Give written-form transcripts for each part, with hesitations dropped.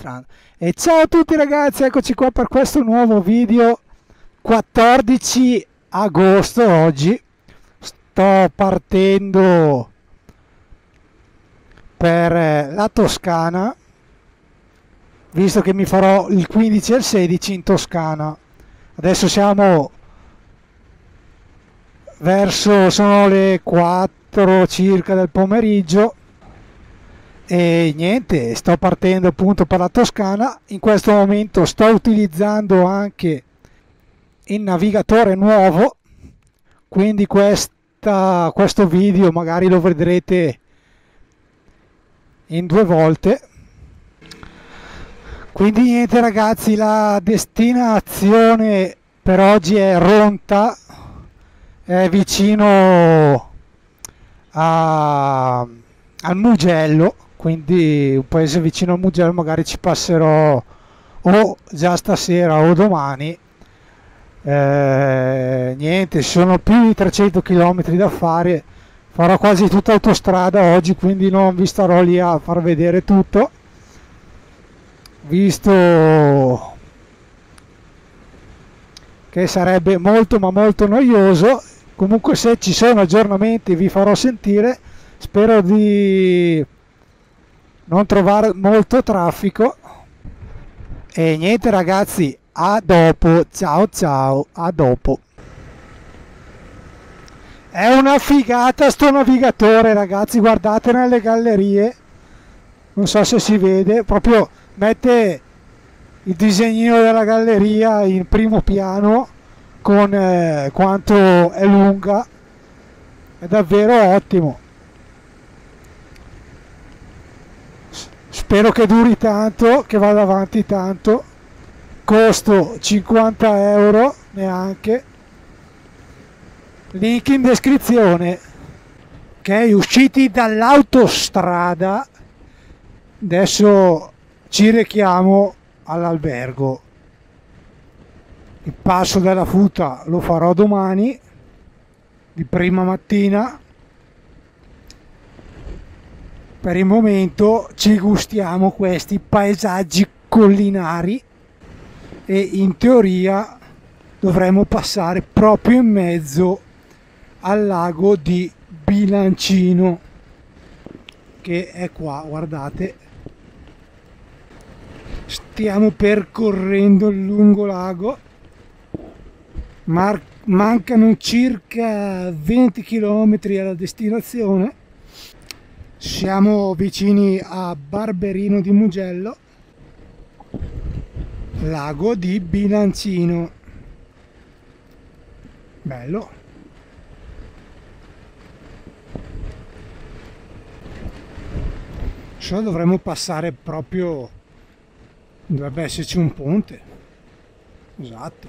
registrando. E ciao a tutti ragazzi, eccoci qua per questo nuovo video. 14 agosto oggi, sto partendo per la Toscana, visto che mi farò il 15 e il 16 in Toscana. Adesso siamo sono le 4 circa del pomeriggio e niente, sto partendo appunto per la Toscana. In questo momento sto utilizzando anche il navigatore nuovo, quindi questo video magari lo vedrete in 2 volte. Quindi niente ragazzi, la destinazione per oggi è Ronta, è vicino al Mugello, quindi un paese vicino al Mugello. Magari ci passerò o già stasera o domani. Niente, sono più di 300 km da fare, farò quasi tutta autostrada oggi, quindi non vi starò lì a far vedere tutto, visto che sarebbe molto ma molto noioso. Comunque se ci sono aggiornamenti vi farò sentire, spero di non trovare molto traffico. E niente ragazzi, a dopo, ciao ciao, a dopo. È una figata sto navigatore ragazzi, guardate nelle gallerie, non so se si vede, proprio mette il disegnino della galleria in primo piano con quanto è lunga, è davvero ottimo. Spero che duri tanto, che vada avanti tanto. Costo 50 euro neanche, link in descrizione. Ok, usciti dall'autostrada, adesso ci rechiamo all'albergo. Il passo della Futa lo farò domani di prima mattina. Per il momento ci gustiamo questi paesaggi collinari e in teoria dovremmo passare proprio in mezzo al lago di Bilancino, che è qua, guardate. Stiamo percorrendo il lungolago, mancano circa 20 km alla destinazione. Siamo vicini a Barberino di Mugello, lago di Bilancino, bello. Adesso dovremmo passare proprio, dovrebbe esserci un ponte, esatto.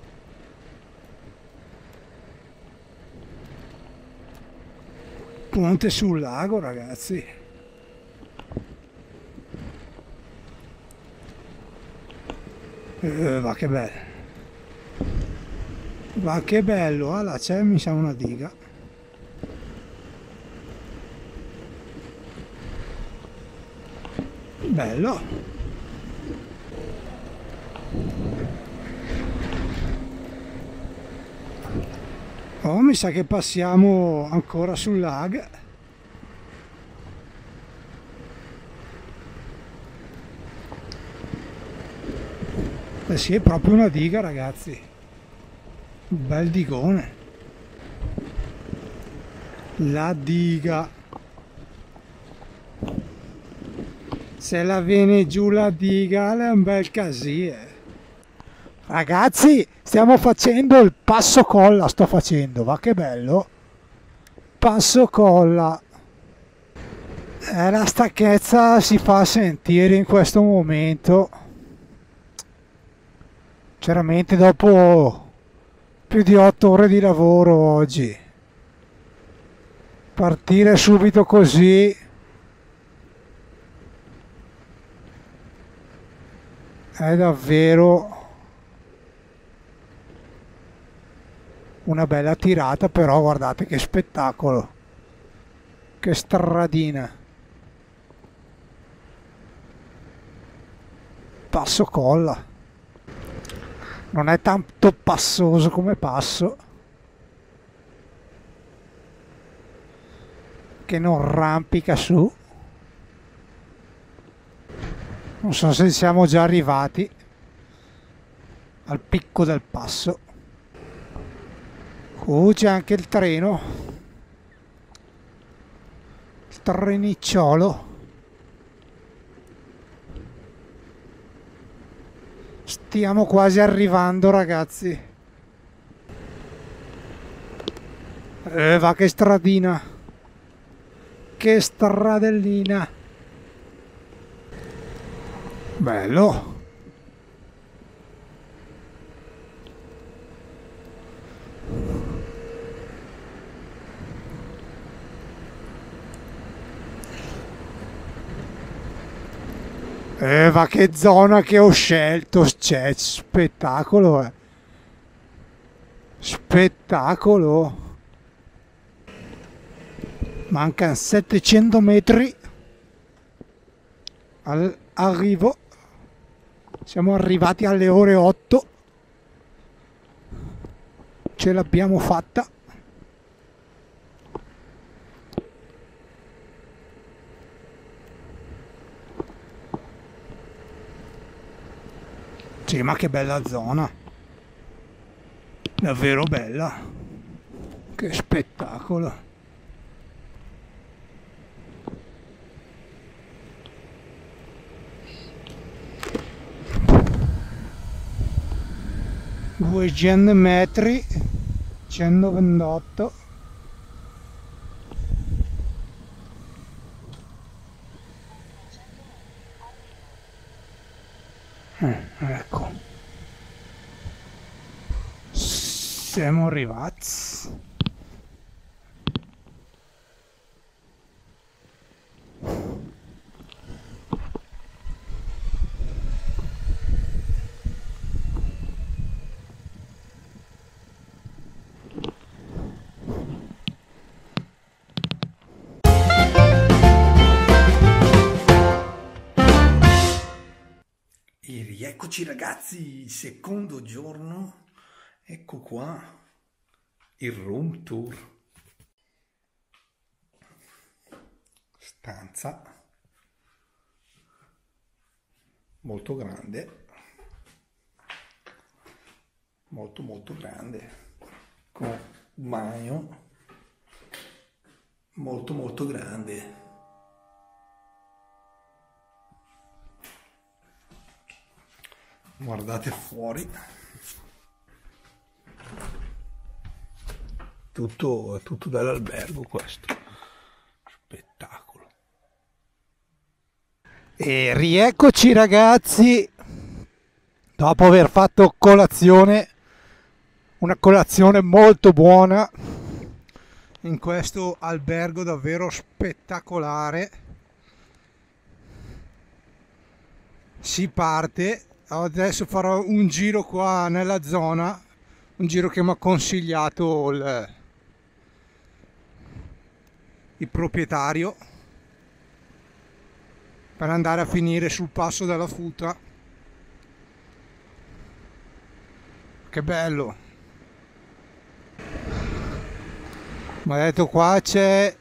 Ponte sul lago ragazzi. Va che bello, va che bello. Ah là c'è, mi sa, una diga. Bello. Oh, mi sa che passiamo ancora sul lago. Eh sì, è proprio una diga ragazzi, un bel digone, la diga. Se la viene giù la diga è un bel casino. Ragazzi, stiamo facendo il passo colla, sto facendo, va che bello, passo colla. La stanchezza si fa sentire in questo momento. Sinceramente dopo più di 8 ore di lavoro oggi, partire subito così è davvero una bella tirata. Però guardate che spettacolo, che stradina. passo colla. Non è tanto passoso come passo, che non rampica su. Non so se siamo già arrivati al picco del passo. C'è anche il treno, il trenicciolo. Stiamo quasi arrivando, ragazzi. Va che stradina, che stradellina. Bello. Va che zona che ho scelto, c'è spettacolo, spettacolo. Mancano 700 metri all'arrivo. Siamo arrivati alle ore 8. Ce l'abbiamo fatta. Sì, ma che bella zona, davvero bella, che spettacolo. Duecento metri, 128. Ecco, siamo arrivati. E rieccoci ragazzi, secondo giorno, ecco qua il room tour. Stanza molto grande, molto grande, con un bagno molto grande. Guardate fuori, tutto dall'albergo questo, spettacolo. E rieccoci ragazzi, dopo aver fatto colazione, una colazione molto buona in questo albergo davvero spettacolare. Si parte. Adesso farò un giro qua nella zona, un giro che mi ha consigliato il proprietario, per andare a finire sul passo della Futa. Che bello! Mi ha detto qua c'è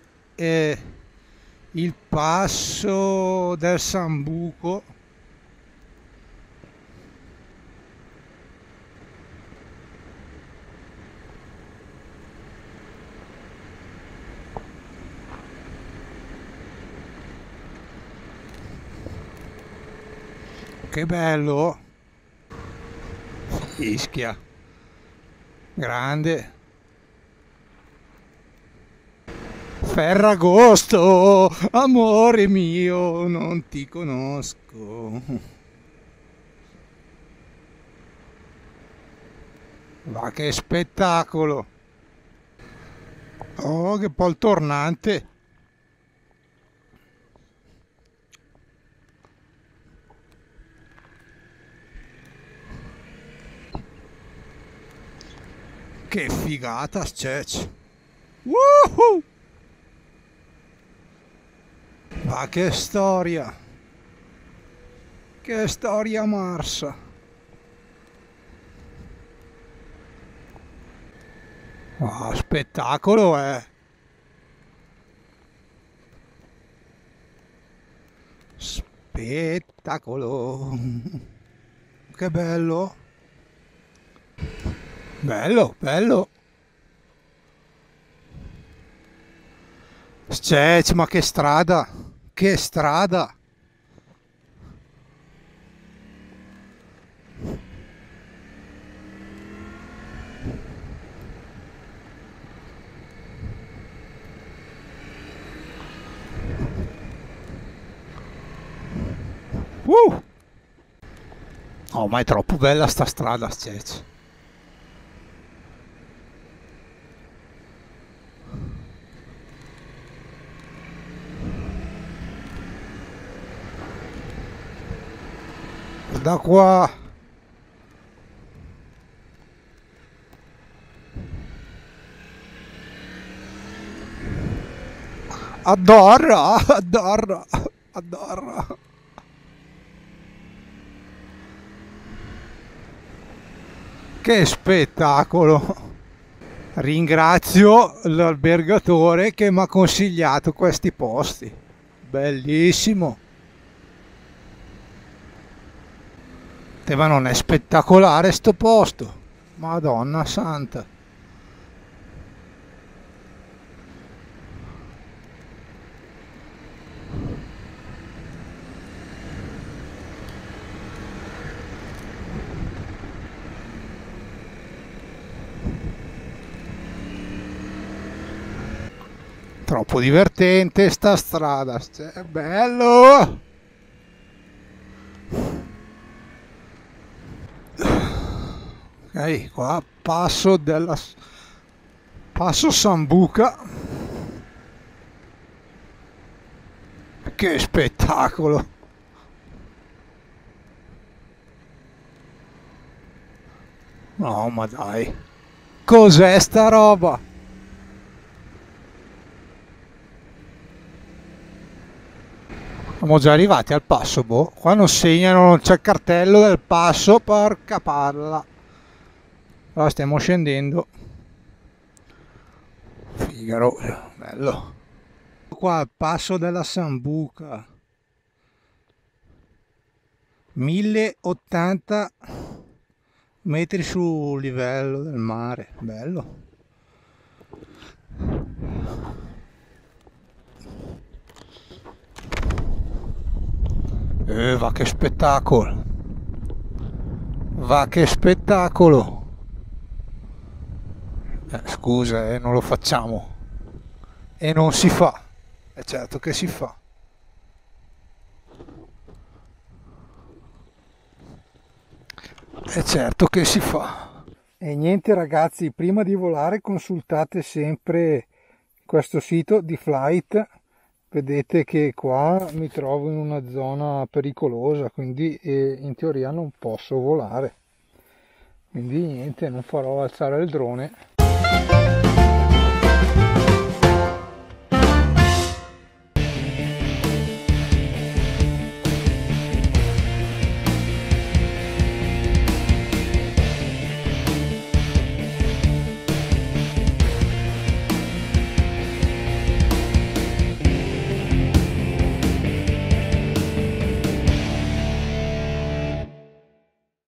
il passo del Sambuco. Che bello! Ischia, grande. Ferragosto, amore mio, non ti conosco. Va che spettacolo! Oh, che poi il tornante! Che figata, c'è! Woohoo! Ma che storia! Che storia marsa. Ah, spettacolo, spettacolo. Che bello. Bello, bello. Ma che strada. Che strada. Oh, ma è troppo bella sta strada, Cece. Da qua. Adoro, adoro, adoro. Che spettacolo! Ringrazio l'albergatore che mi ha consigliato questi posti. Bellissimo. Ma non è spettacolare sto posto? Madonna santa. Troppo divertente sta strada, è bello! Ok, qua passo Sambuca. Che spettacolo! No, ma dai! Cos'è sta roba? Siamo già arrivati al passo, boh. Qua non segnano, non c'è il cartello del passo, porca palla. Allora stiamo scendendo. Figaro, bello. Qua al passo della Sambuca. 1080 metri sul livello del mare, bello. Va che spettacolo! Va che spettacolo! Scusa, non lo facciamo. E non si fa. È certo che si fa. È certo che si fa. E niente ragazzi, prima di volare consultate sempre questo sito di Flight. Vedete che qua mi trovo in una zona pericolosa, quindi in teoria non posso volare. Quindi niente, non farò alzare il drone.